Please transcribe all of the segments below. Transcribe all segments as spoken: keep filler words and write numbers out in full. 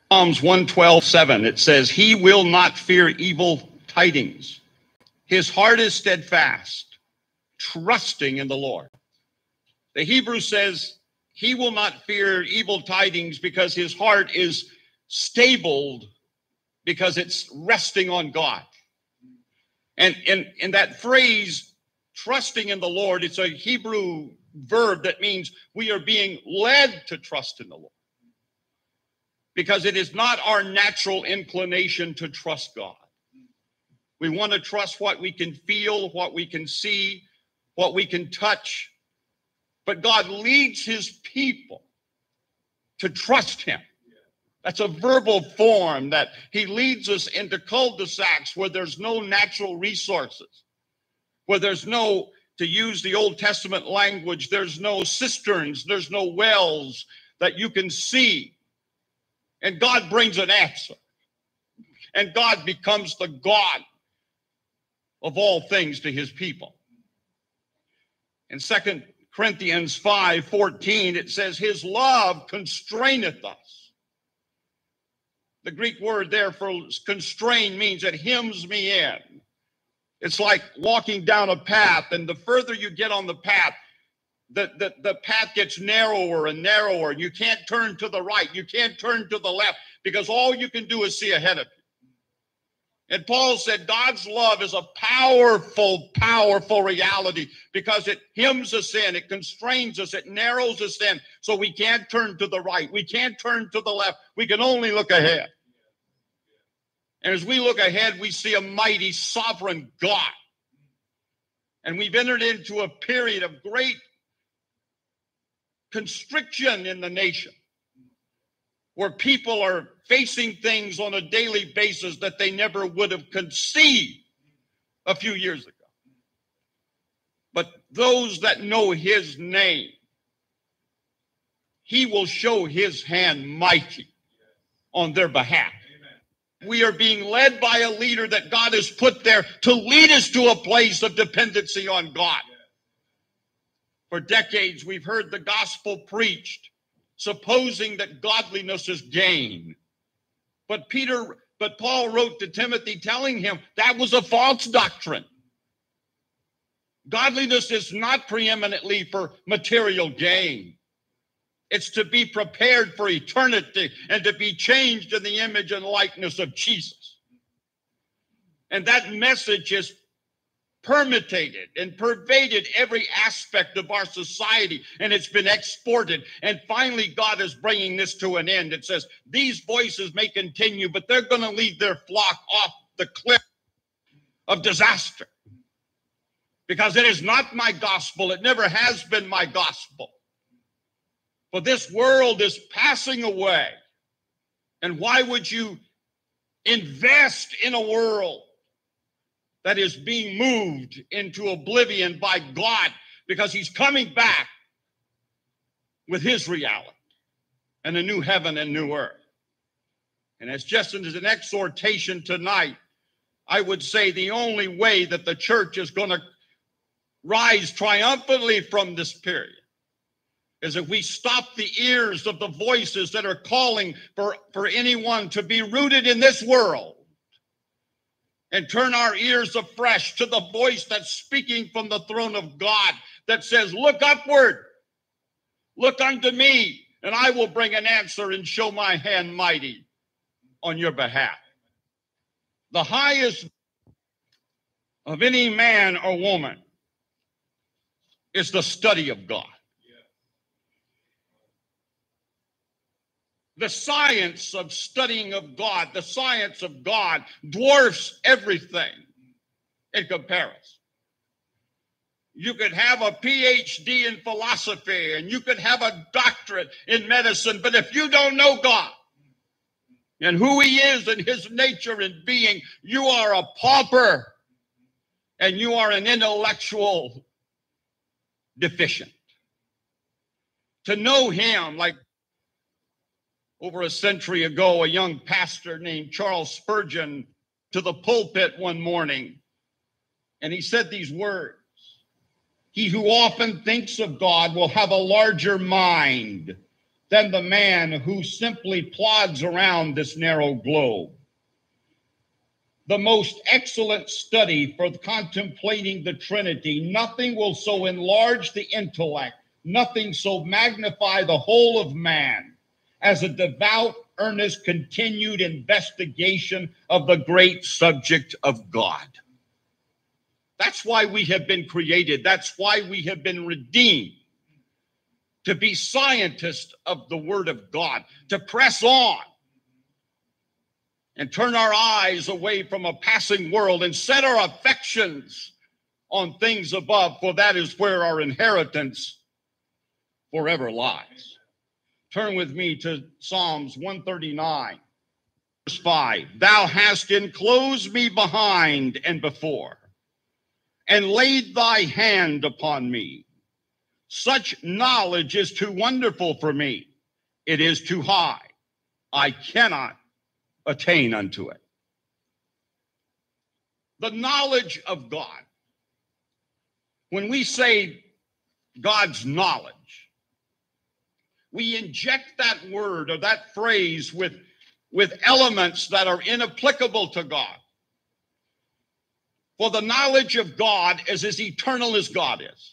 Psalms one twelve, seven, it says, he will not fear evil tidings. His heart is steadfast, trusting in the Lord. The Hebrew says he will not fear evil tidings because his heart is stabled, because it's resting on God. And in, in that phrase, trusting in the Lord, it's a Hebrew verb that means we are being led to trust in the Lord. Because it is not our natural inclination to trust God. We want to trust what we can feel, what we can see, what we can touch. But God leads his people to trust him. That's a verbal form that he leads us into cul-de-sacs where there's no natural resources, where there's no, to use the Old Testament language, there's no cisterns, there's no wells that you can see. And God brings an answer. And God becomes the God of all things to his people. In Second Corinthians five fourteen, it says, his love constraineth us. The Greek word there for constrain means it hems me in. It's like walking down a path, and the further you get on the path, The, the, the path gets narrower and narrower. You can't turn to the right. You can't turn to the left because all you can do is see ahead of you. And Paul said God's love is a powerful, powerful reality because it hems us in. It constrains us. It narrows us in so we can't turn to the right. We can't turn to the left. We can only look ahead. And as we look ahead, we see a mighty sovereign God. And we've entered into a period of great constriction in the nation, where people are facing things on a daily basis that they never would have conceived a few years ago. But those that know his name, he will show his hand mighty on their behalf. Amen. We are being led by a leader that God has put there to lead us to a place of dependency on God. For decades, we've heard the gospel preached, supposing that godliness is gain. But Peter, but Paul wrote to Timothy telling him that was a false doctrine. Godliness is not preeminently for material gain. It's to be prepared for eternity and to be changed in the image and likeness of Jesus. And that message is permeated and pervaded every aspect of our society, and it's been exported. And finally, God is bringing this to an end. It says, these voices may continue, but they're going to lead their flock off the cliff of disaster. Because it is not my gospel. It never has been my gospel. For this world is passing away. And why would you invest in a world that is being moved into oblivion by God, because he's coming back with his reality and a new heaven and new earth? And as just as an exhortation tonight, I would say the only way that the church is going to rise triumphantly from this period is if we stop the ears of the voices that are calling for, for anyone to be rooted in this world, and turn our ears afresh to the voice that's speaking from the throne of God that says, look upward, look unto me, and I will bring an answer and show my hand mighty on your behalf. The highest of any man or woman is the study of God. The science of studying of God, the science of God dwarfs everything in comparison. You could have a P H D in philosophy and you could have a doctorate in medicine, but if you don't know God and who he is and his nature and being, you are a pauper and you are an intellectual deficient. To know him, like over a century ago, a young pastor named Charles Spurgeon to the pulpit one morning, and he said these words: he who often thinks of God will have a larger mind than the man who simply plods around this narrow globe. The most excellent study for contemplating the Trinity, nothing will so enlarge the intellect, nothing so magnify the whole of man as a devout, earnest, continued investigation of the great subject of God. That's why we have been created. That's why we have been redeemed. To be scientists of the Word of God, to press on and turn our eyes away from a passing world and set our affections on things above, for that is where our inheritance forever lies. Turn with me to Psalms one thirty-nine, verse five. Thou hast enclosed me behind and before, and laid thy hand upon me. Such knowledge is too wonderful for me. It is too high. I cannot attain unto it. The knowledge of God. When we say God's knowledge, we inject that word or that phrase with, with elements that are inapplicable to God. For the knowledge of God is as eternal as God is.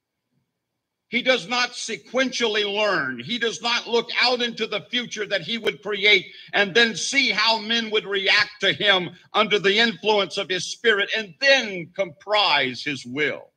He does not sequentially learn. He does not look out into the future that he would create and then see how men would react to him under the influence of his spirit and then comprise his will.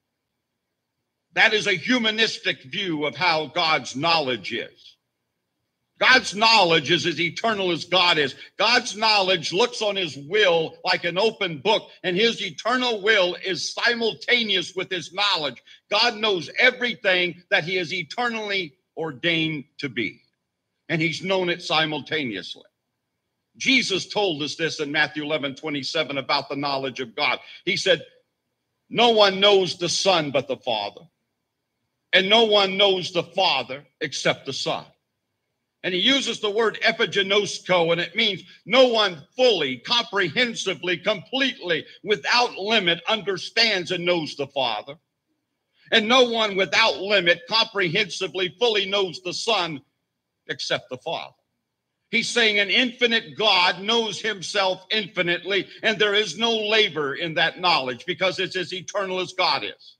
That is a humanistic view of how God's knowledge is. God's knowledge is as eternal as God is. God's knowledge looks on his will like an open book, and his eternal will is simultaneous with his knowledge. God knows everything that he is eternally ordained to be, and he's known it simultaneously. Jesus told us this in Matthew eleven twenty-seven about the knowledge of God. He said, no one knows the Son but the Father, and no one knows the Father except the Son. And he uses the word epigenosko, and it means no one fully, comprehensively, completely, without limit understands and knows the Father. And no one without limit, comprehensively, fully knows the Son except the Father. He's saying an infinite God knows himself infinitely, and there is no labor in that knowledge because it's as eternal as God is.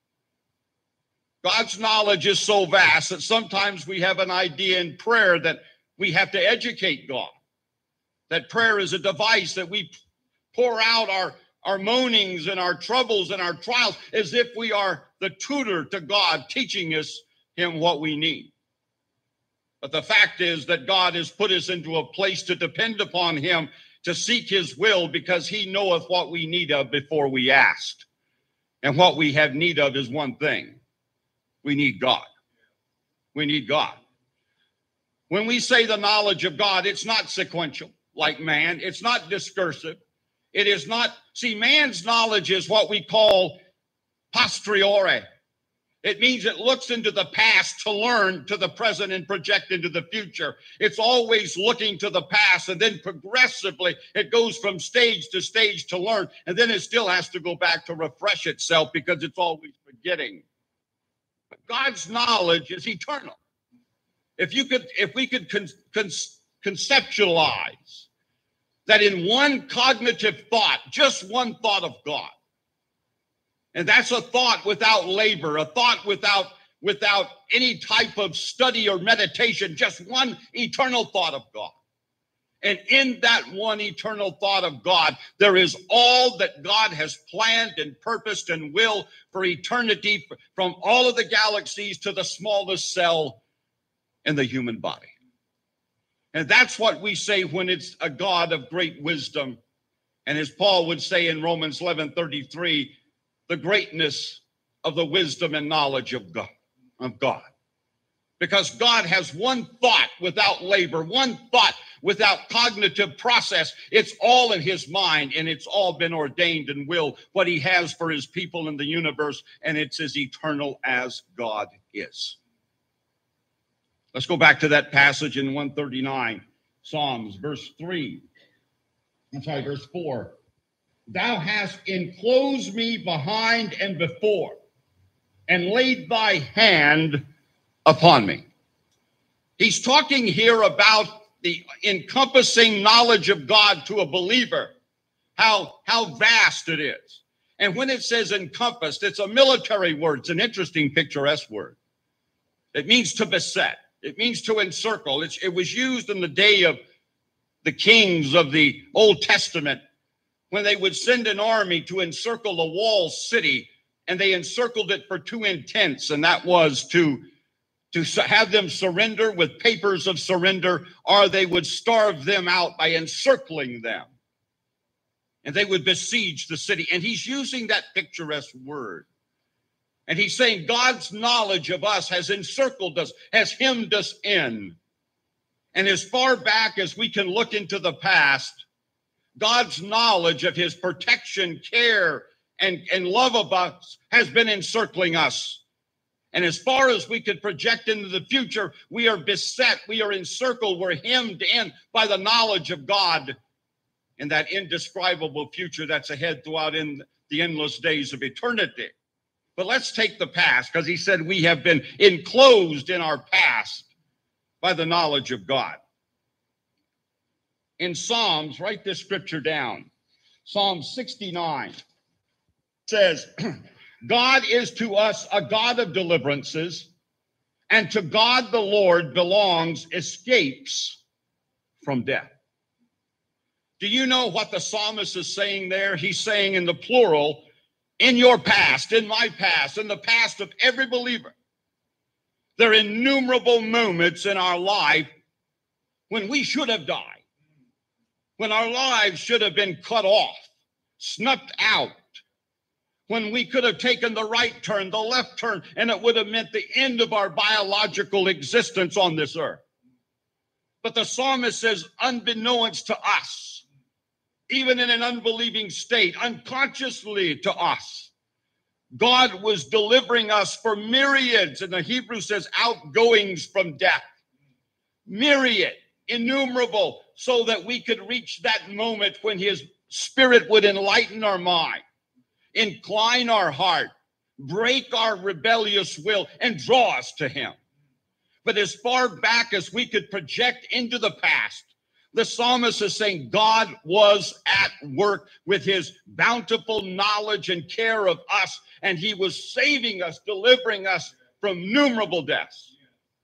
God's knowledge is so vast that sometimes we have an idea in prayer that we have to educate God. That prayer is a device that we pour out our, our moanings and our troubles and our trials as if we are the tutor to God, teaching us him what we need. But the fact is that God has put us into a place to depend upon him, to seek his will, because he knoweth what we need of before we ask. And what we have need of is one thing. We need God. We need God. When we say the knowledge of God, it's not sequential like man. It's not discursive. It is not, see, man's knowledge is what we call posteriori. It means it looks into the past to learn to the present and project into the future. It's always looking to the past, and then progressively it goes from stage to stage to learn, and then it still has to go back to refresh itself because it's always forgetting. But God's knowledge is eternal. If you could, if we could con, con, conceptualize that in one cognitive thought, just one thought of God, and that's a thought without labor, a thought without, without any type of study or meditation, just one eternal thought of God. And in that one eternal thought of God, there is all that God has planned and purposed and will for eternity, from all of the galaxies to the smallest cell in the human body. And that's what we say when it's a God of great wisdom. And as Paul would say in Romans eleven thirty-three, the greatness of the wisdom and knowledge of God, of God. Because God has one thought without labor, one thought without cognitive process. It's all in his mind, and it's all been ordained and will, what he has for his people in the universe, and it's as eternal as God is. Let's go back to that passage in one thirty-nine, Psalms, verse three. I'm sorry, verse four. Thou hast enclosed me behind and before, and laid thy hand upon me. He's talking here about the encompassing knowledge of God to a believer, how, how vast it is. And when it says encompassed, it's a military word. It's an interesting, picturesque word. It means to beset. It means to encircle. It's, it was used in the day of the kings of the Old Testament when they would send an army to encircle a walled city, and they encircled it for two intents, and that was to, to have them surrender with papers of surrender, or they would starve them out by encircling them. And they would besiege the city. And he's using that picturesque word. And he's saying God's knowledge of us has encircled us, has hemmed us in. And as far back as we can look into the past, God's knowledge of his protection, care, and, and love of us has been encircling us. And as far as we could project into the future, we are beset, we are encircled, we're hemmed in by the knowledge of God in that indescribable future that's ahead throughout in the endless days of eternity. But let's take the past, because he said we have been enclosed in our past by the knowledge of God. In Psalms, write this scripture down. Psalm sixty-nine says, God is to us a God of deliverances, and to God the Lord belongs escapes from death. Do you know what the psalmist is saying there? He's saying in the plural, in your past, in my past, in the past of every believer, there are innumerable moments in our life when we should have died, when our lives should have been cut off, snuffed out, when we could have taken the right turn, the left turn, and it would have meant the end of our biological existence on this earth. But the psalmist says, unbeknownst to us, even in an unbelieving state, unconsciously to us, God was delivering us for myriads, and the Hebrew says outgoings from death. Myriad, innumerable, so that we could reach that moment when his spirit would enlighten our mind, incline our heart, break our rebellious will, and draw us to him. But as far back as we could project into the past, the psalmist is saying God was at work with his bountiful knowledge and care of us, and he was saving us, delivering us from innumerable deaths.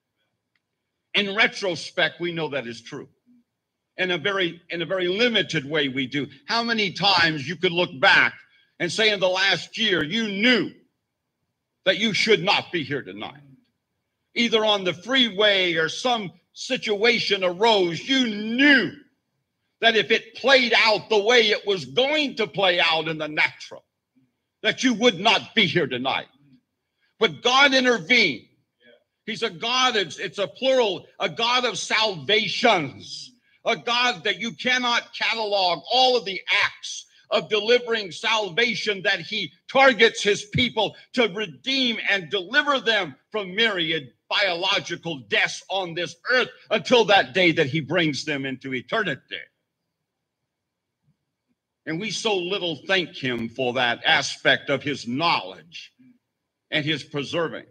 In retrospect, we know that is true. In a very, in a very limited way, we do. How many times you could look back and say in the last year, you knew that you should not be here tonight, either on the freeway or some situation arose, you knew that if it played out the way it was going to play out in the natural, that you would not be here tonight. But God intervened. He's a God, it's, it's a plural, a God of salvations, a God that you cannot catalog all of the acts of delivering salvation that he targets his people to redeem and deliver them from myriad biological deaths on this earth until that day that he brings them into eternity. And we so little thank him for that aspect of his knowledge and his preserving.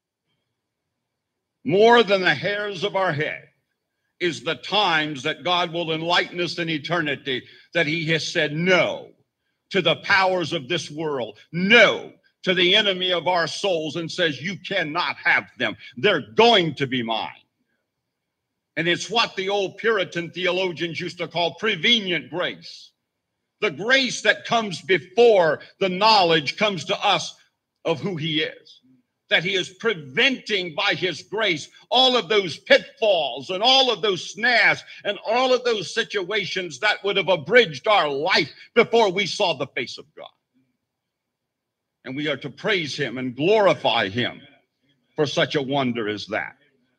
More than the hairs of our head is the times that God will enlighten us in eternity, that he has said no to the powers of this world, no to the enemy of our souls, and says, you cannot have them. They're going to be mine. And it's what the old Puritan theologians used to call prevenient grace. The grace that comes before the knowledge comes to us of who he is. That he is preventing by his grace all of those pitfalls and all of those snares and all of those situations that would have abridged our life before we saw the face of God. And we are to praise him and glorify him for such a wonder as that.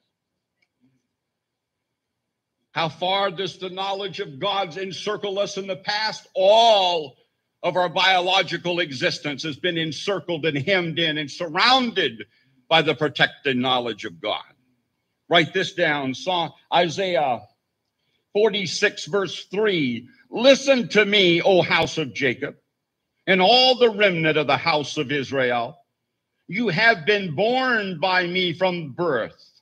How far does the knowledge of God encircle us in the past? All of our biological existence has been encircled and hemmed in and surrounded by the protected knowledge of God. Write this down, Psalm, Isaiah forty-six, verse three. Listen to me, O house of Jacob, and all the remnant of the house of Israel. You have been born by me from birth,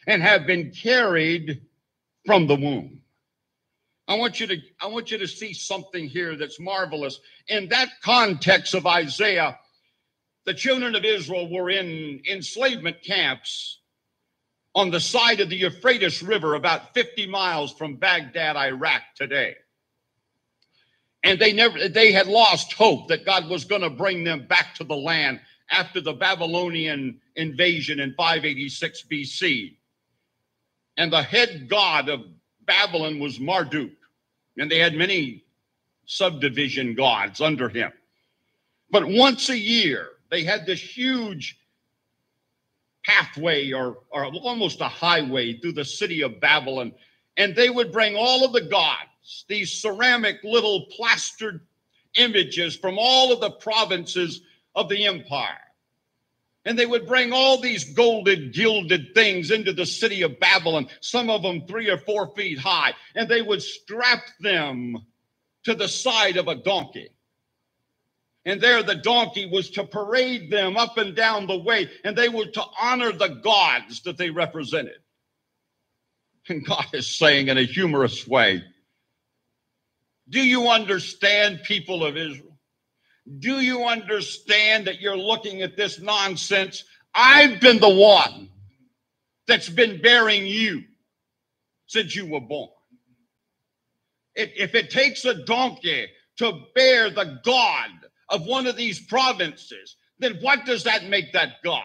and have been carried from the womb. I want you to, I want you to see something here that's marvelous. In that context of Isaiah, the children of Israel were in enslavement camps on the side of the Euphrates River, about fifty miles from Baghdad, Iraq today. And they never, they had lost hope that God was going to bring them back to the land after the Babylonian invasion in five eighty-six B C. And the head god of Babylon was Marduk, and they had many subdivision gods under him. But once a year, they had this huge pathway or, or almost a highway through the city of Babylon, and they would bring all of the gods, these ceramic little plastered images from all of the provinces of the empire. And they would bring all these golden, gilded things into the city of Babylon, some of them three or four feet high, and they would strap them to the side of a donkey. And there the donkey was to parade them up and down the way, and they were to honor the gods that they represented. And God is saying in a humorous way, do you understand, people of Israel? Do you understand that you're looking at this nonsense? I've been the one that's been bearing you since you were born. If, if it takes a donkey to bear the god of one of these provinces, then what does that make that God?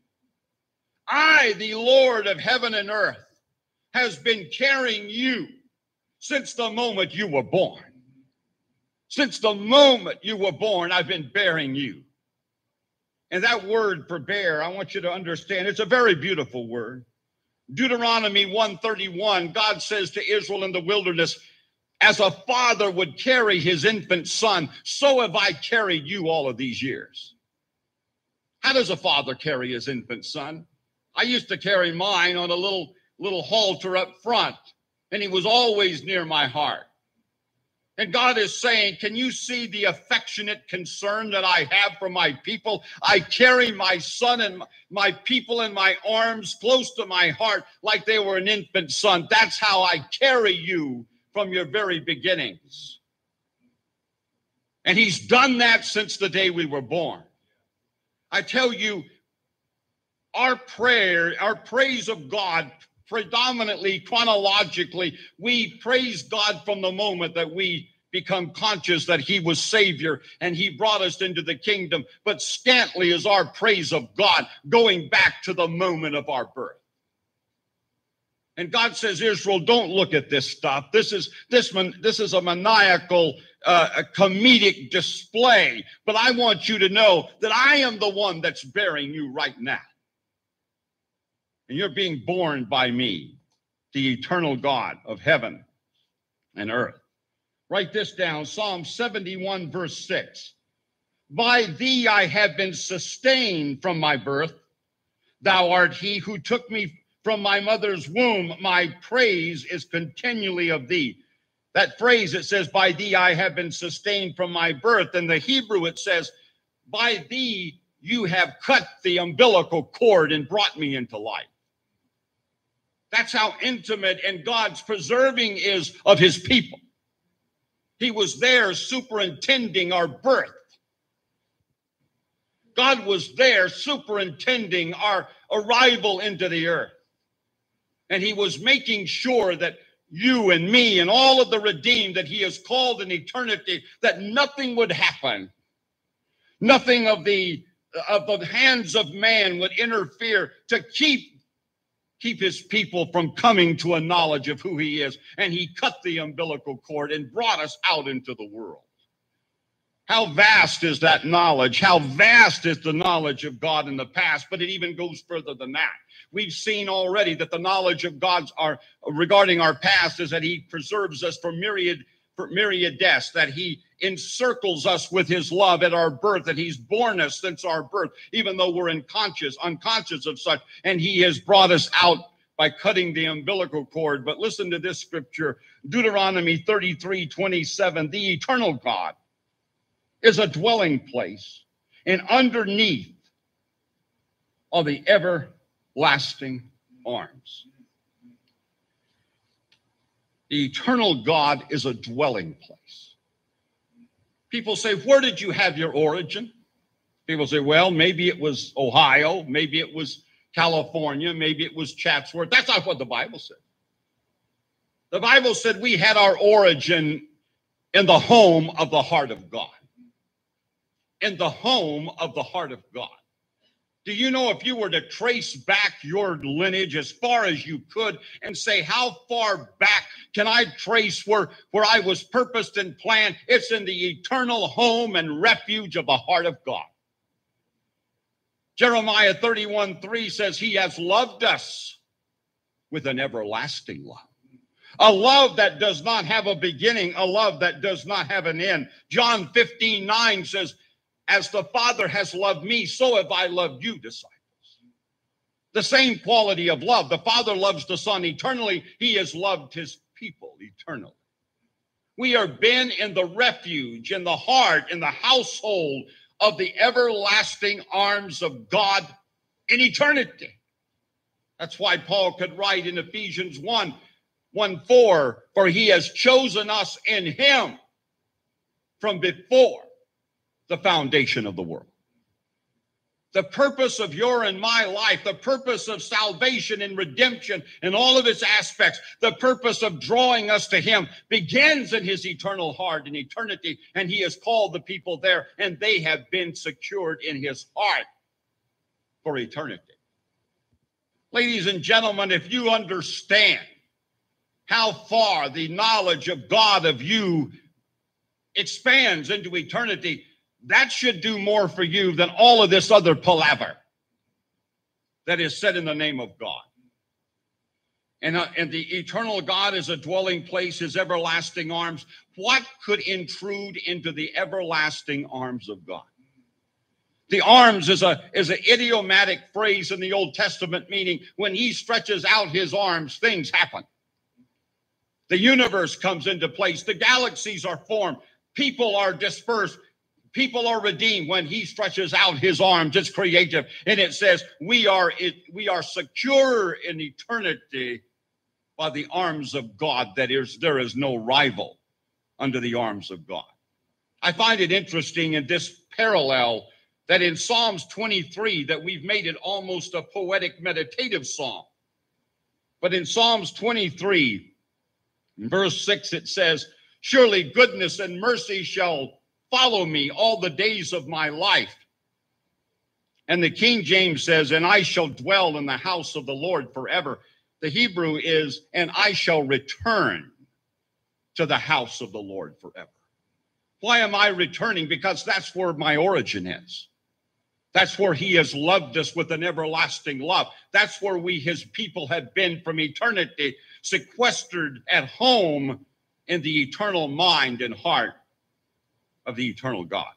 I, the Lord of heaven and earth, has been carrying you since the moment you were born. Since the moment you were born, I've been bearing you. And that word for bear, I want you to understand, it's a very beautiful word. Deuteronomy one thirty-one, God says to Israel in the wilderness, as a father would carry his infant son, so have I carried you all of these years. How does a father carry his infant son? I used to carry mine on a little, little halter up front, and he was always near my heart. And God is saying, can you see the affectionate concern that I have for my people? I carry my son and my people in my arms close to my heart like they were an infant son. That's how I carry you from your very beginnings. And he's done that since the day we were born. I tell you, our prayer, our praise of God, predominantly, chronologically, we praise God from the moment that we become conscious that he was Savior and he brought us into the kingdom. But scantly is our praise of God going back to the moment of our birth. And God says, Israel, don't look at this stuff. This is this man, this is a maniacal, uh, a comedic display. But I want you to know that I am the one that's bearing you right now. And you're being born by me, the eternal God of heaven and earth. Write this down, Psalm seventy-one, verse six. By thee I have been sustained from my birth. Thou art he who took me from my mother's womb. My praise is continually of thee. That phrase, it says, by thee I have been sustained from my birth. In the Hebrew, it says, by thee you have cut the umbilical cord and brought me into life. That's how intimate and God's preserving is of his people. He was there superintending our birth. God was there superintending our arrival into the earth. And he was making sure that you and me and all of the redeemed that he has called in eternity, that nothing would happen. Nothing of the, of the hands of man would interfere to keep keep his people from coming to a knowledge of who he is. And he cut the umbilical cord and brought us out into the world. How vast is that knowledge? How vast is the knowledge of God in the past? But it even goes further than that. We've seen already that the knowledge of God's our, regarding our past is that he preserves us from myriad, for myriad deaths, that he encircles us with his love at our birth, that he's born us since our birth, even though we're unconscious, unconscious of such, and he has brought us out by cutting the umbilical cord. But listen to this scripture, Deuteronomy thirty-three twenty-seven, the eternal God is a dwelling place, and underneath are the everlasting arms. The eternal God is a dwelling place. People say, where did you have your origin? People say, well, maybe it was Ohio, maybe it was California, maybe it was Chatsworth. That's not what the Bible said. The Bible said we had our origin in the home of the heart of God. In the home of the heart of God. Do you know, if you were to trace back your lineage as far as you could and say, how far back can I trace where, where I was purposed and planned? It's in the eternal home and refuge of the heart of God. Jeremiah thirty-one three says, he has loved us with an everlasting love. A love that does not have a beginning, a love that does not have an end. John fifteen nine says, as the Father has loved me, so have I loved you, disciples. The same quality of love. The Father loves the Son eternally. He has loved his people eternally. We are been in the refuge, in the heart, in the household of the everlasting arms of God in eternity. That's why Paul could write in Ephesians one, one four, for he has chosen us in him from before the foundation of the world. The purpose of your and my life, the purpose of salvation and redemption and all of its aspects, the purpose of drawing us to him begins in his eternal heart in eternity, and he has called the people there, and they have been secured in his heart for eternity. Ladies and gentlemen, if you understand how far the knowledge of God of you expands into eternity, that should do more for you than all of this other palaver that is said in the name of God. And, uh, and the eternal God is a dwelling place, his everlasting arms. What could intrude into the everlasting arms of God? The arms is a is an idiomatic phrase in the Old Testament, meaning when he stretches out his arms, things happen. The universe comes into place. The galaxies are formed. People are dispersed. People are redeemed when he stretches out his arms. It's creative. And it says we are it, we are secure in eternity by the arms of God. That is, there is no rival under the arms of God. I find it interesting in this parallel that in Psalms twenty-three, that we've made it almost a poetic meditative psalm. But in Psalms twenty-three, in verse six, it says, surely goodness and mercy shall follow me all the days of my life. And the King James says, and I shall dwell in the house of the Lord forever. The Hebrew is, and I shall return to the house of the Lord forever. Why am I returning? Because that's where my origin is. That's where he has loved us with an everlasting love. That's where we, his people, have been from eternity, sequestered at home in the eternal mind and heart of the eternal God.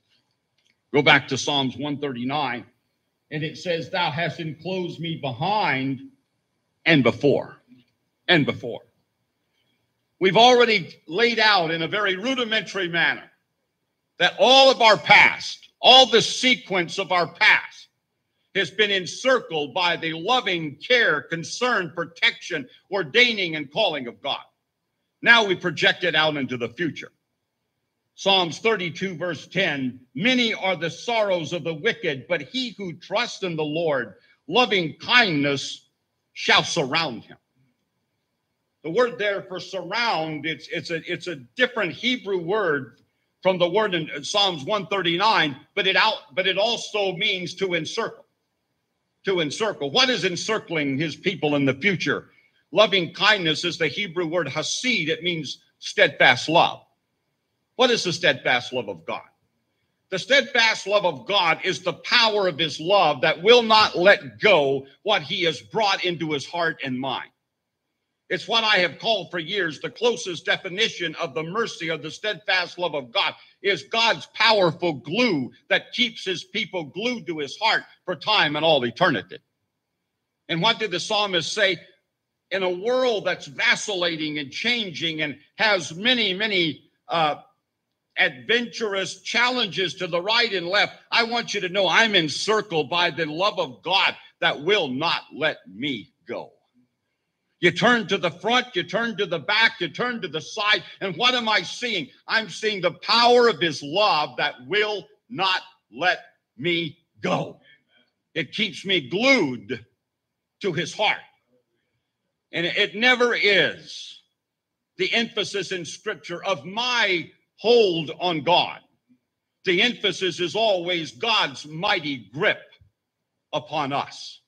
Go back to Psalms one thirty-nine, and it says, thou hast enclosed me behind and before, and before. We've already laid out in a very rudimentary manner that all of our past, all the sequence of our past has been encircled by the loving care, concern, protection, ordaining, and calling of God. Now we project it out into the future. Psalms thirty-two, verse ten, many are the sorrows of the wicked, but he who trusts in the Lord, loving kindness shall surround him. The word there for surround, it's, it's, a, it's a different Hebrew word from the word in Psalms one thirty-nine, but it, out, but it also means to encircle. To encircle. What is encircling his people in the future? Loving kindness is the Hebrew word hasid. It means steadfast love. What is the steadfast love of God? The steadfast love of God is the power of his love that will not let go what he has brought into his heart and mind. It's what I have called for years the closest definition of the mercy of the steadfast love of God is God's powerful glue that keeps his people glued to his heart for time and all eternity. And what did the psalmist say? In a world that's vacillating and changing and has many, many uh, adventurous challenges to the right and left, I want you to know I'm encircled by the love of God that will not let me go. You turn to the front, you turn to the back, you turn to the side, and what am I seeing? I'm seeing the power of his love that will not let me go. It keeps me glued to his heart. And it never is the emphasis in Scripture of my hold on God. The emphasis is always God's mighty grip upon us.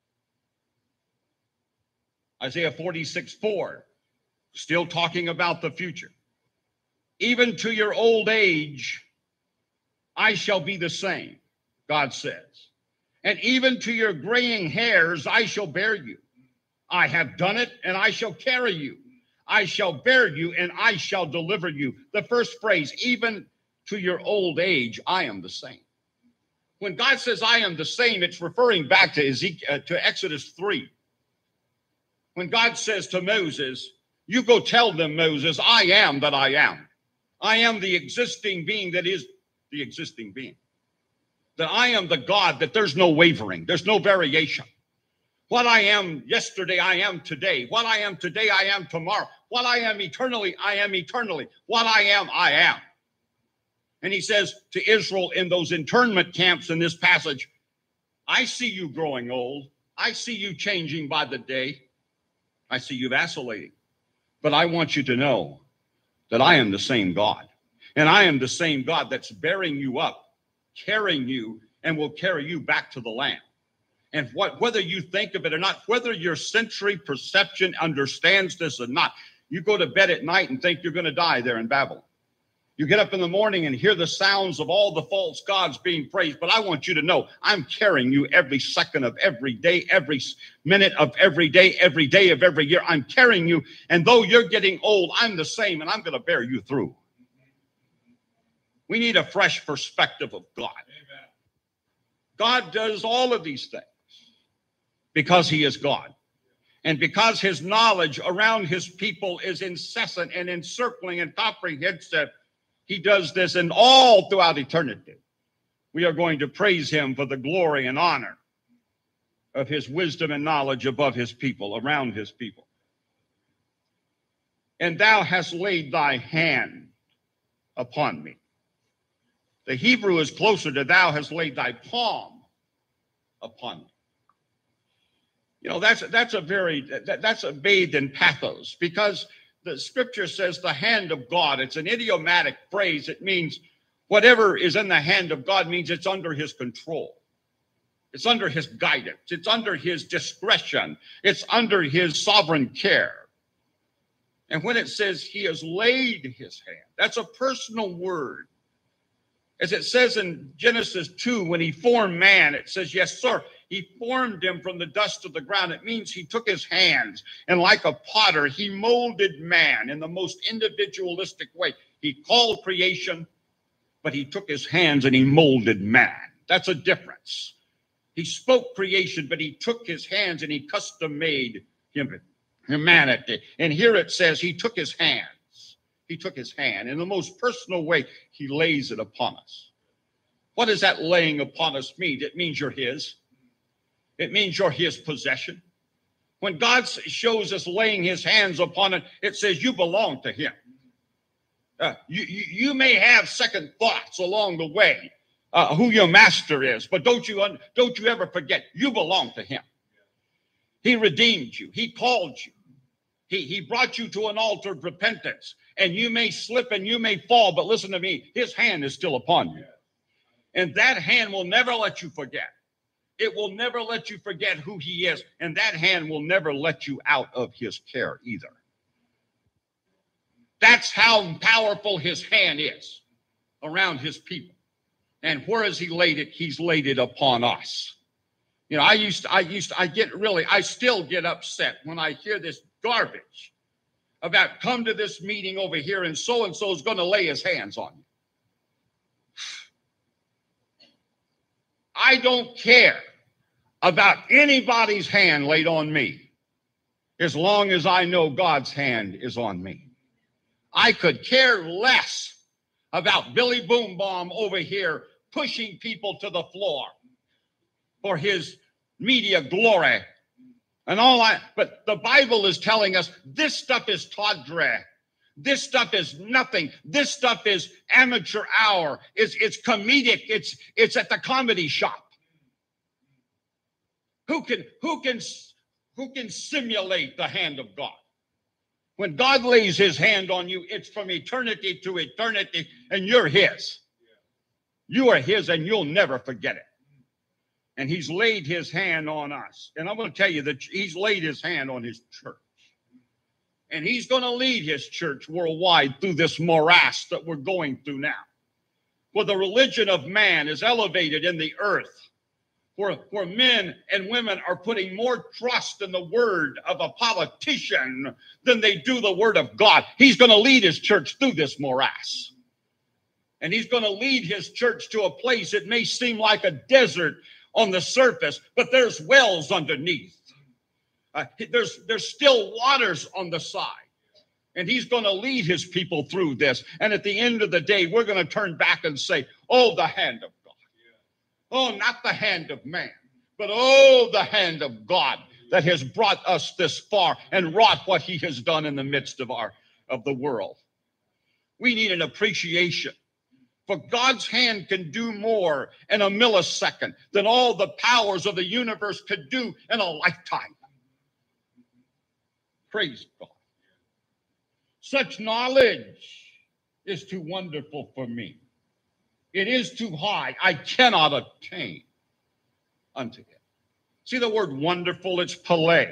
Isaiah forty-six four, still talking about the future. Even to your old age, I shall be the same, God says. And even to your graying hairs, I shall bear you. I have done it, and I shall carry you. I shall bear you, and I shall deliver you. The first phrase, even to your old age, I am the same. When God says I am the same, it's referring back to Ezekiel, uh, to Exodus three. When God says to Moses, you go tell them, Moses, I am that I am. I am the existing being that is the existing being. That I am the God, that there's no wavering, there's no variation. What I am yesterday, I am today. What I am today, I am tomorrow. What I am eternally, I am eternally. What I am, I am. And he says to Israel in those internment camps in this passage, I see you growing old. I see you changing by the day. I see you vacillating. But I want you to know that I am the same God. And I am the same God that's bearing you up, carrying you, and will carry you back to the land. And what, whether you think of it or not, whether your sensory perception understands this or not, you go to bed at night and think you're going to die there in Babylon. You get up in the morning and hear the sounds of all the false gods being praised. But I want you to know, I'm carrying you every second of every day, every minute of every day, every day of every year. I'm carrying you. And though you're getting old, I'm the same, and I'm going to bear you through. We need a fresh perspective of God. Amen. God does all of these things because he is God. And because his knowledge around his people is incessant and encircling and comprehensive, he does this and all throughout eternity. We are going to praise him for the glory and honor of his wisdom and knowledge above his people, around his people. And thou hast laid thy hand upon me. The Hebrew is closer to thou hast laid thy palm upon me. You know, that's, that's a very, that, that's a bathed in pathos, because the scripture says the hand of God. It's an idiomatic phrase. It means whatever is in the hand of God means it's under his control. It's under his guidance. It's under his discretion. It's under his sovereign care. And when it says he has laid his hand, that's a personal word. As it says in Genesis two, when he formed man, it says, yes, sir, he formed him from the dust of the ground. It means he took his hands and like a potter, he molded man in the most individualistic way. He called creation, but he took his hands and he molded man. That's a difference. He spoke creation, but he took his hands and he custom made humanity. And here it says he took his hands. He took his hand in the most personal way. He lays it upon us. What does that laying upon us mean? It means you're his. It means you're his possession. When God shows us laying his hands upon it, it says you belong to him. Uh, you, you, you may have second thoughts along the way, uh, who your master is, but don't you, don't you ever forget, you belong to him. He redeemed you. He called you. He, he brought you to an altar of repentance. And you may slip and you may fall, but listen to me, his hand is still upon you. And that hand will never let you forget. It will never let you forget who he is. And that hand will never let you out of his care either. That's how powerful his hand is around his people. And where has he laid it? He's laid it upon us. You know, I used to, I used to, I get really, I still get upset when I hear this garbage about come to this meeting over here and so-and-so is going to lay his hands on you. I don't care about anybody's hand laid on me as long as I know God's hand is on me. I could care less about Billy Boom Bomb over here pushing people to the floor for his media glory And all I, but the Bible is telling us this stuff is tawdry. This stuff is nothing. This stuff is amateur hour. It's, it's comedic. It's, it's at the comedy shop. Who can, who can, who can simulate the hand of God? When God lays his hand on you, it's from eternity to eternity, and you're his. You are his, and you'll never forget it. And he's laid his hand on us. And I'm going to tell you that he's laid his hand on his church. And he's going to lead his church worldwide through this morass that we're going through now. For the religion of man is elevated in the earth. Where, where men and women are putting more trust in the word of a politician than they do the word of God. He's going to lead his church through this morass. And he's going to lead his church to a place it may seem like a desert on the surface, but there's wells underneath. Uh, there's, there's still waters on the side. And he's going to lead his people through this. And at the end of the day, we're going to turn back and say, oh, the hand of God. Oh, not the hand of man, but oh, the hand of God that has brought us this far and wrought what he has done in the midst of our, of the world. We need an appreciation. For God's hand can do more in a millisecond than all the powers of the universe could do in a lifetime. Praise God. Such knowledge is too wonderful for me. It is too high. I cannot attain unto it. See the word wonderful? It's pele.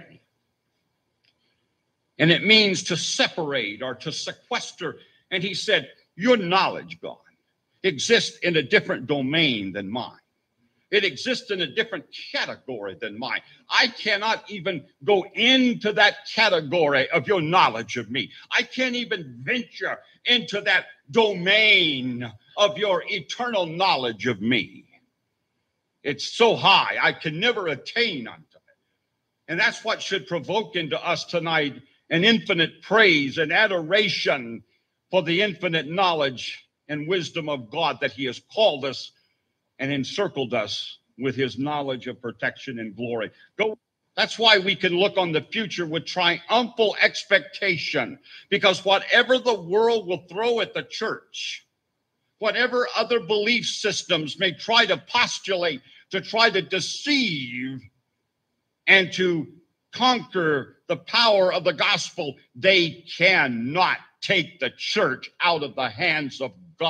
And it means to separate or to sequester. And he said, your knowledge, God, exists in a different domain than mine. It exists in a different category than mine. I cannot even go into that category of your knowledge of me. I can't even venture into that domain of your eternal knowledge of me. It's so high, I can never attain unto it. And that's what should provoke into us tonight an infinite praise and adoration for the infinite knowledge and wisdom of God that he has called us and encircled us with his knowledge of protection and glory. Go. That's why we can look on the future with triumphal expectation, because whatever the world will throw at the church, whatever other belief systems may try to postulate to try to deceive and to conquer the power of the gospel, they cannot take the church out of the hands of God.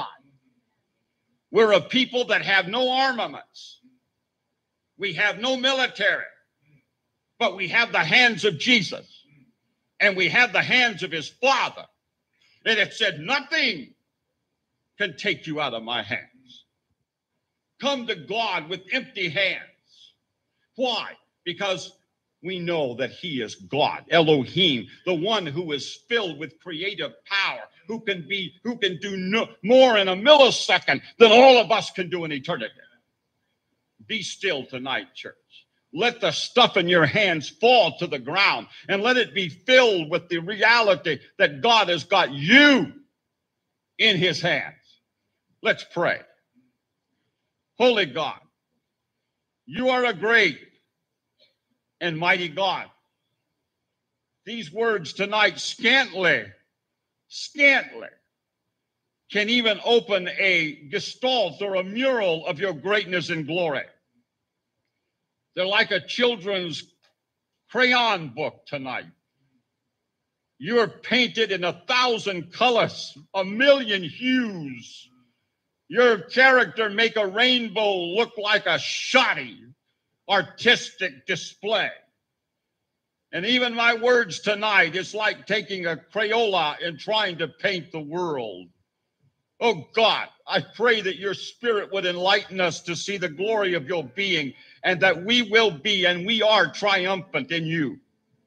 We're a people that have no armaments. We have no military, but we have the hands of Jesus, and we have the hands of his Father. And it said, nothing can take you out of my hands. Come to God with empty hands. Why? Because we know that he is God, Elohim, the one who is filled with creative power, who can be, who can do no, more in a millisecond than all of us can do in eternity. Be still tonight, church. Let the stuff in your hands fall to the ground, and let it be filled with the reality that God has got you in his hands. Let's pray. Holy God, you are a great and mighty God. These words tonight scantly, scantly can even open a gestalt or a mural of your greatness and glory. They're like a children's crayon book tonight. You're painted in a thousand colors, a million hues. Your character make a rainbow look like a shoddy artistic display. And even my words tonight is like taking a Crayola and trying to paint the world. Oh God, I pray that your spirit would enlighten us to see the glory of your being, and that we will be and we are triumphant in you.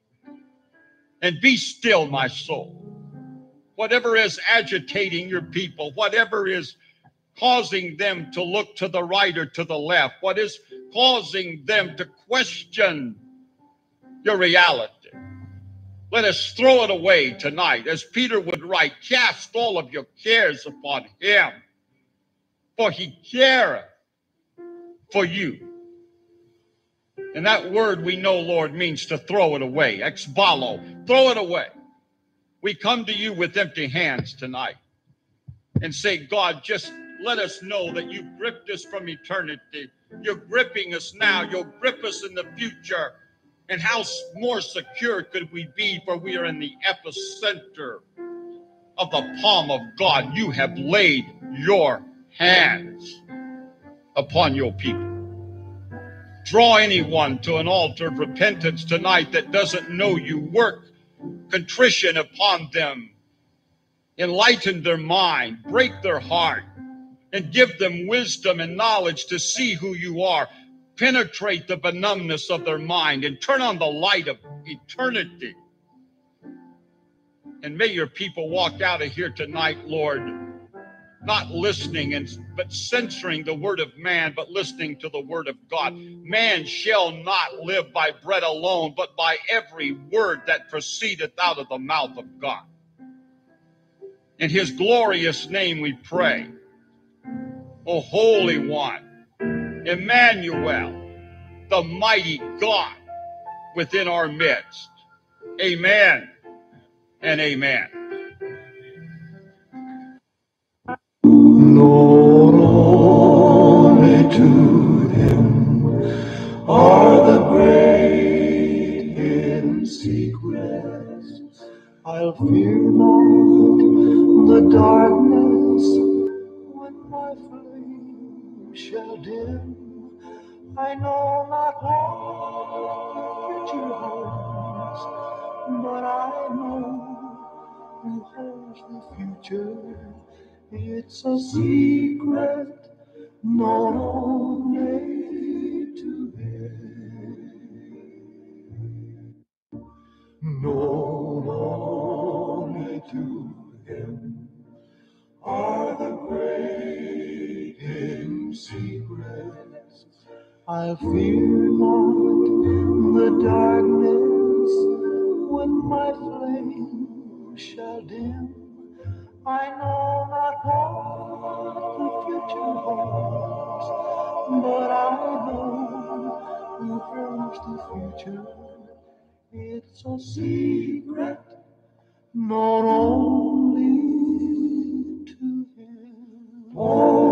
And be still, my soul. Whatever is agitating your people, whatever is causing them to look to the right or to the left, what is causing them to question your reality, let us throw it away tonight. As Peter would write, cast all of your cares upon him, for he careth for you. And that word we know, Lord, means to throw it away. Exbalo, throw it away. We come to you with empty hands tonight and say, God, just let us know that you gripped us from eternity. You're gripping us now. You'll grip us in the future. And how more secure could we be, for we are in the epicenter of the palm of God. You have laid your hands upon your people. Draw anyone to an altar of repentance tonight that doesn't know you. Work contrition upon them. Enlighten their mind. Break their heart. And give them wisdom and knowledge to see who you are. Penetrate the benumbness of their mind and turn on the light of eternity. And may your people walk out of here tonight, Lord, not listening and but censoring the word of man, but listening to the word of God. Man shall not live by bread alone, but by every word that proceedeth out of the mouth of God. In his glorious name we pray. O Holy One, Emmanuel, the mighty God within our midst. Amen and amen. Known only to him are the great hidden secrets. I'll fear not the darkness when my flame shall dim. I know not what the future holds, but I know who holds the future. It's a secret known only to him. Known only to him are the great hidden secrets. I fear not the darkness when my flame shall dim. I know not what the future holds, but I know who holds the future. It's a secret known only to him.